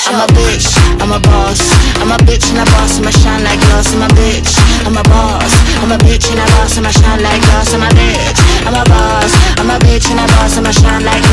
I'm a bitch, I'm a boss. I'm a bitch and a boss, I'ma shine like glass. I'm a bitch, I'm a boss. I'm a bitch and a boss, I'ma shine like glass. I'm a bitch, I'm a boss. I'm a bitch and a boss, I'ma shine like glass.